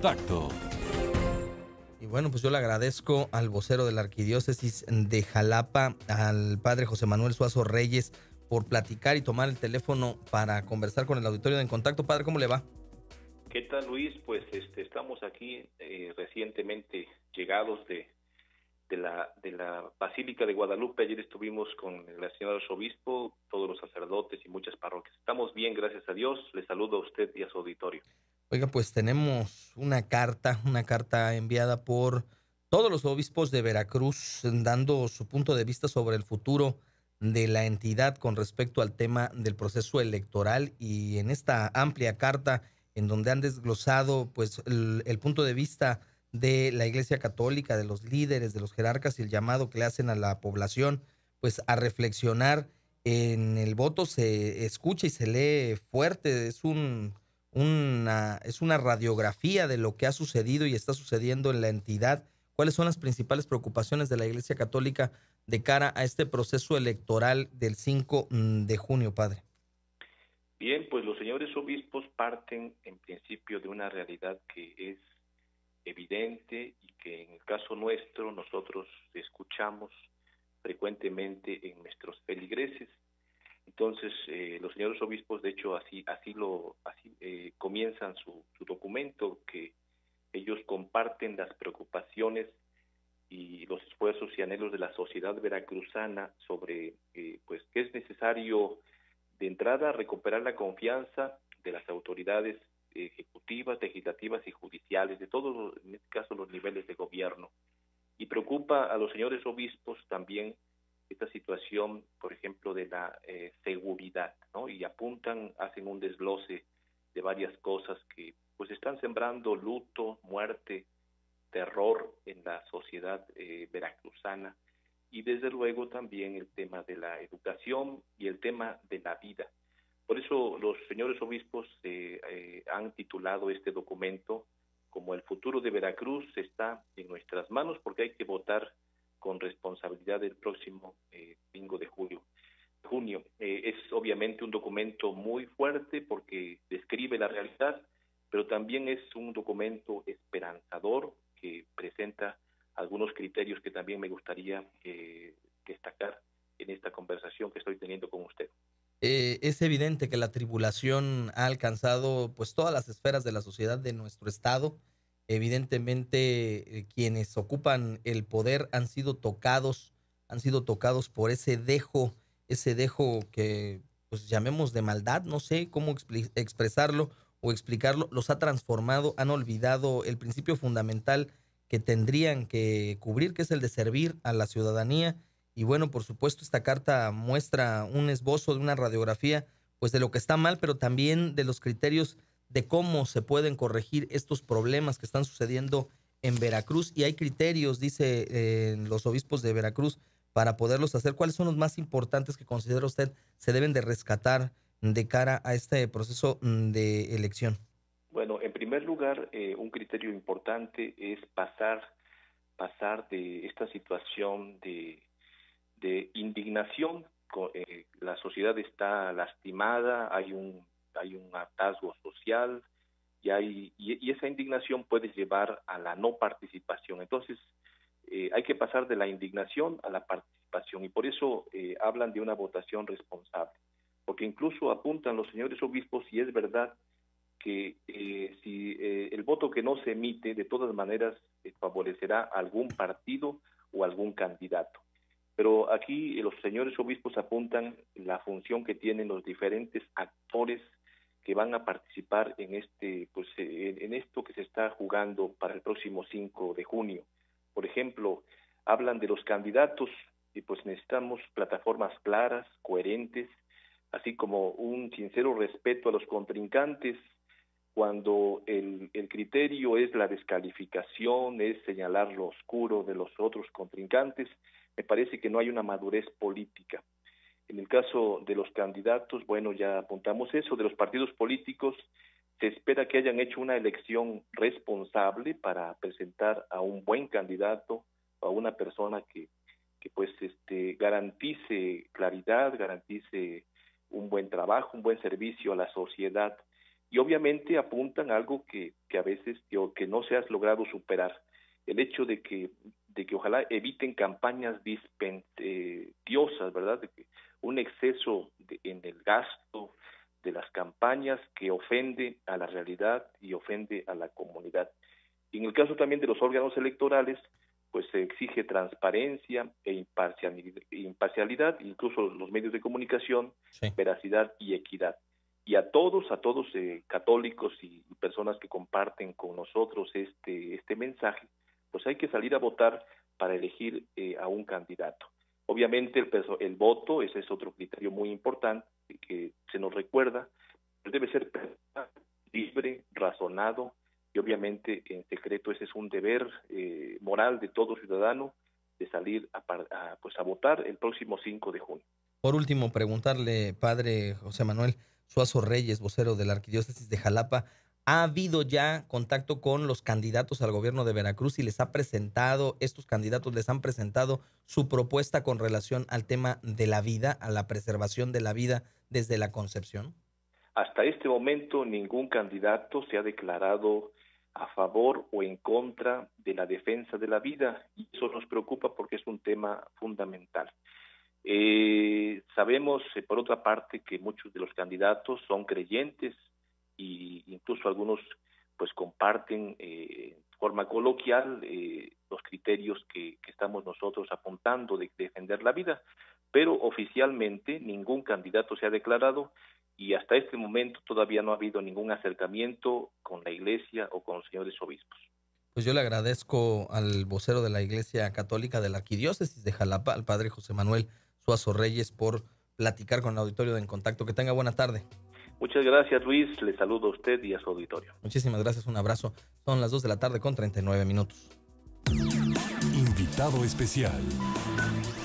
Contacto. Y bueno, pues yo le agradezco al vocero de la Arquidiócesis de Jalapa, al padre José Manuel Suazo Reyes, por platicar y tomar el teléfono para conversar con el auditorio de En Contacto. Padre, ¿cómo le va? ¿Qué tal, Luis? Pues estamos aquí recientemente llegados de la Basílica de Guadalupe. Ayer estuvimos con el señor arzobispo, todos los sacerdotes y muchas parroquias. Estamos bien, gracias a Dios. Le saludo a usted y a su auditorio. Oiga, pues tenemos una carta enviada por todos los obispos de Veracruz, dando su punto de vista sobre el futuro de la entidad con respecto al tema del proceso electoral, y en esta amplia carta en donde han desglosado pues el punto de vista de la Iglesia Católica, de los líderes, de los jerarcas, y el llamado que le hacen a la población pues a reflexionar. En el voto se escucha y se lee fuerte, es una radiografía de lo que ha sucedido y está sucediendo en la entidad. ¿Cuáles son las principales preocupaciones de la Iglesia Católica de cara a este proceso electoral del 5 de junio, padre? Bien, pues los señores obispos parten en principio de una realidad que es evidente y que en el caso nuestro nosotros escuchamos frecuentemente en nuestros feligreses. Entonces, los señores obispos, de hecho, así comienzan su documento, que ellos comparten las preocupaciones y los esfuerzos y anhelos de la sociedad veracruzana sobre, pues, que es necesario de entrada recuperar la confianza de las autoridades ejecutivas, legislativas y judiciales, de todos, en este caso, los niveles de gobierno. Y preocupa a los señores obispos también esta situación, por ejemplo, de la seguridad, ¿no? Y hacen un desglose de varias cosas que pues están sembrando luto, muerte, terror en la sociedad veracruzana, y desde luego también el tema de la educación y el tema de la vida. Por eso los señores obispos han titulado este documento como El futuro de Veracruz está en nuestras manos, porque hay que votar con responsabilidad el próximo 5 de junio. Es obviamente un documento muy fuerte porque describe la realidad, pero también es un documento esperanzador que presenta algunos criterios que también me gustaría destacar en esta conversación que estoy teniendo con usted. Es evidente que la tribulación ha alcanzado pues todas las esferas de la sociedad de nuestro estado. Evidentemente, quienes ocupan el poder han sido tocados por ese dejo que pues llamemos de maldad, no sé cómo expresarlo o explicarlo. Los ha transformado, han olvidado el principio fundamental que tendrían que cubrir, que es el de servir a la ciudadanía. Y bueno, por supuesto, esta carta muestra un esbozo de una radiografía, pues de lo que está mal, pero también de los criterios de cómo se pueden corregir estos problemas que están sucediendo en Veracruz. Y hay criterios, dice los obispos de Veracruz, para poderlos hacer. ¿Cuáles son los más importantes que considera usted se deben de rescatar de cara a este proceso de elección? Bueno, en primer lugar, un criterio importante es pasar de esta situación de indignación. La sociedad está lastimada, hay un hartazgo social, y esa indignación puede llevar a la no participación. Entonces, hay que pasar de la indignación a la participación, y por eso hablan de una votación responsable, porque incluso apuntan los señores obispos, y es verdad, que si el voto que no se emite, de todas maneras favorecerá a algún partido o algún candidato. Pero aquí los señores obispos apuntan la función que tienen los diferentes actores que van a participar en en esto que se está jugando para el próximo 5 de junio. Por ejemplo, hablan de los candidatos, y pues necesitamos plataformas claras, coherentes, así como un sincero respeto a los contrincantes. Cuando el criterio es la descalificación, es señalar lo oscuro de los otros contrincantes, me parece que no hay una madurez política. En el caso de los candidatos, bueno, ya apuntamos eso. De los partidos políticos, se espera que hayan hecho una elección responsable para presentar a un buen candidato, a una persona que pues garantice claridad, garantice un buen trabajo, un buen servicio a la sociedad. y obviamente apuntan a algo que a veces que no se ha logrado superar, el hecho de que ojalá eviten campañas dispendiosas, ¿verdad? De que un exceso en el gasto de las campañas que ofende a la realidad y ofende a la comunidad. Y en el caso también de los órganos electorales, pues se exige transparencia e imparcialidad, incluso los medios de comunicación, Sí. veracidad y equidad. Y a todos católicos y personas que comparten con nosotros este mensaje, pues hay que salir a votar para elegir a un candidato. Obviamente el voto, ese es otro criterio muy importante que se nos recuerda, debe ser libre, razonado, y obviamente en secreto. Ese es un deber moral de todo ciudadano, de salir a votar el próximo 5 de junio. Por último, preguntarle, padre José Manuel Suazo Reyes, vocero de la Arquidiócesis de Jalapa, ¿ha habido ya contacto con los candidatos al gobierno de Veracruz y estos candidatos les han presentado su propuesta con relación al tema de la vida, a la preservación de la vida desde la concepción? Hasta este momento ningún candidato se ha declarado a favor o en contra de la defensa de la vida, y eso nos preocupa porque es un tema fundamental. Sabemos, por otra parte, que muchos de los candidatos son creyentes y incluso algunos pues comparten de forma coloquial los criterios que estamos nosotros apuntando de defender la vida, pero oficialmente ningún candidato se ha declarado, y hasta este momento todavía no ha habido ningún acercamiento con la Iglesia o con los señores obispos. Pues yo le agradezco al vocero de la Iglesia Católica de la Arquidiócesis de Jalapa, al padre José Manuel Suazo Reyes, por platicar con el auditorio de En Contacto. Que tenga buena tarde. Muchas gracias, Luis. Le saludo a usted y a su auditorio. Muchísimas gracias, un abrazo. Son las 2 de la tarde con 39 minutos. Invitado especial.